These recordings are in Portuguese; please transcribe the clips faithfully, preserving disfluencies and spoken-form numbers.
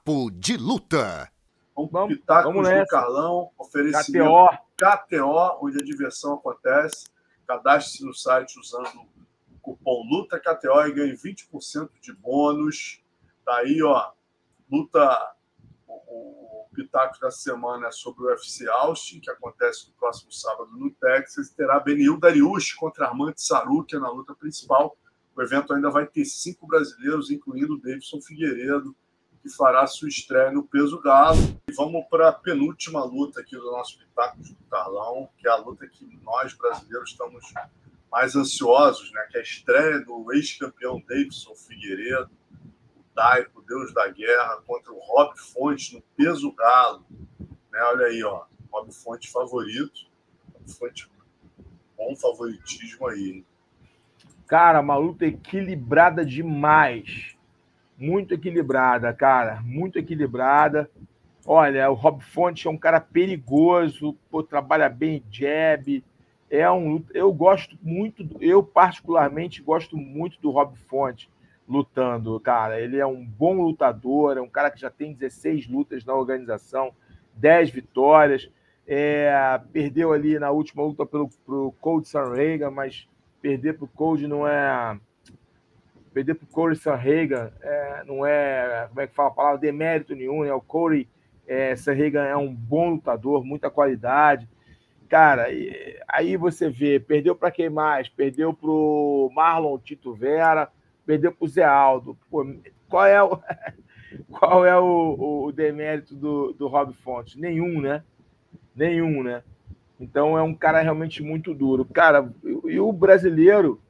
Papo de Luta. Vamos, vamos Pitacos vamos do Carlão, oferecimento K T O. K T O, onde a diversão acontece. Cadastre-se no site usando o cupom LUTAKTO e ganhe vinte por cento de bônus. Tá aí, ó, luta, o, o Pitacos da semana é sobre o U F C Austin, que acontece no próximo sábado no Texas. Terá Beneil Dariush contra Armand Sarukia na luta principal. O evento ainda vai ter cinco brasileiros, incluindo o Davidson Figueiredo, que fará sua estreia no peso galo. E vamos para a penúltima luta aqui do nosso Pitacos do Carlão, que é a luta que nós, brasileiros, estamos mais ansiosos, né? Que é a estreia do ex-campeão Davidson Figueiredo, o Daico, Deus da Guerra, contra o Rob Fonte no peso galo. Né? Olha aí, ó, Rob Fonte favorito. Rob Fonte, bom favoritismo aí, hein? Cara, uma luta equilibrada demais. Muito equilibrada, cara. Muito equilibrada. Olha, o Rob Fonte é um cara perigoso, pô, trabalha bem jab. É um, eu gosto muito, eu particularmente gosto muito do Rob Fonte lutando, cara. Ele é um bom lutador, é um cara que já tem dezesseis lutas na organização, dez vitórias. É, perdeu ali na última luta pelo pro Cody Sanhagen, mas perder para o Cody não é... Perder para o Corey Sanhagen é, não é, como é que fala a palavra, demérito nenhum, né? O Corey é, Sanhagen é um bom lutador, muita qualidade. Cara, e, aí você vê, perdeu para quem mais? Perdeu para o Marlon Tito Vera, perdeu para o Zé Aldo. Pô, qual é o, qual é o, o demérito do, do Rob Fonte? Nenhum, né? Nenhum, né? Então é um cara realmente muito duro. Cara, e, e o brasileiro,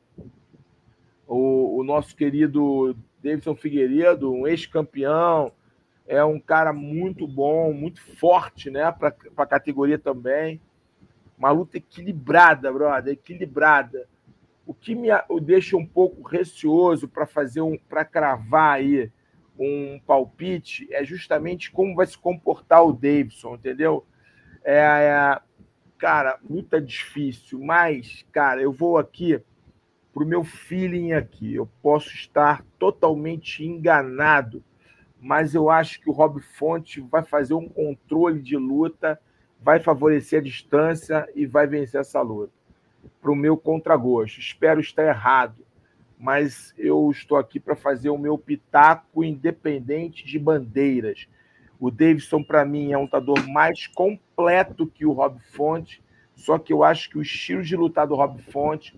o, o nosso querido Davidson Figueiredo, um ex-campeão, é um cara muito bom, muito forte, né? Para a categoria também. Uma luta equilibrada, brother, equilibrada. O que me deixa um pouco receoso para fazer um, para cravar aí um palpite é justamente como vai se comportar o Davidson, entendeu? É, é, cara, luta difícil, mas, cara, eu vou aqui pro meu feeling aqui. Eu posso estar totalmente enganado, mas eu acho que o Rob Fonte vai fazer um controle de luta, vai favorecer a distância e vai vencer essa luta. Para o meu contragosto. Espero estar errado, mas eu estou aqui para fazer o meu pitaco independente de bandeiras. O Davidson, para mim, é um lutador mais completo que o Rob Fonte, só que eu acho que o estilo de lutar do Rob Fonte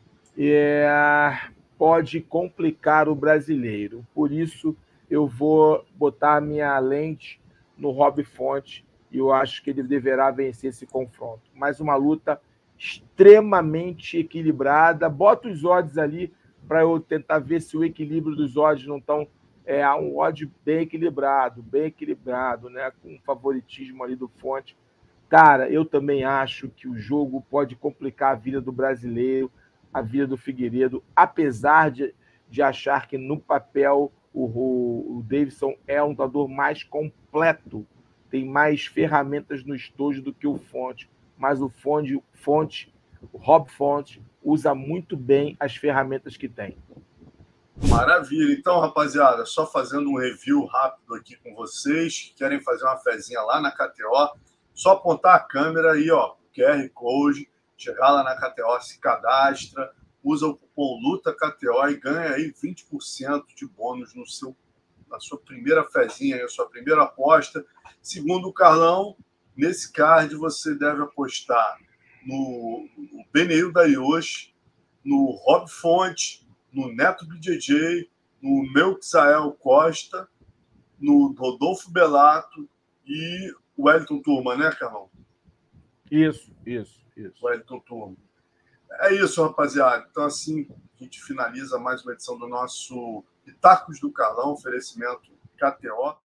é, pode complicar o brasileiro. Por isso, eu vou botar a minha lente no Rob Fonte e eu acho que ele deverá vencer esse confronto. Mais uma luta extremamente equilibrada. Bota os odds ali para eu tentar ver se o equilíbrio dos odds não estão... É um odd bem equilibrado, bem equilibrado, né? Com favoritismo ali do Fonte. Cara, eu também acho que o jogo pode complicar a vida do brasileiro, a vida do Figueiredo, apesar de, de achar que no papel o, o Davidson é um lutador mais completo, tem mais ferramentas no estojo do que o Fonte, mas o Fonte, Fonte, o Rob Fonte, usa muito bem as ferramentas que tem. Maravilha. Então, rapaziada, só fazendo um review rápido aqui com vocês, que querem fazer uma fezinha lá na K T O, só apontar a câmera aí, ó, Q R Code, chegar lá na K T O, se cadastra, usa o cupom LUTAKTO e ganha aí vinte por cento de bônus no seu, na sua primeira fezinha, na sua primeira aposta. Segundo o Carlão, nesse card você deve apostar no, no Beneil Dariush, no Rob Fonte, no Neto B J J, no Melquizael Costa, no Rodolfo Belato e o Wellington Turma, né, Carlão? Isso, isso, isso. Wellington Turma. É isso, rapaziada. Então, assim, a gente finaliza mais uma edição do nosso Pitacos do Carlão, oferecimento K T O.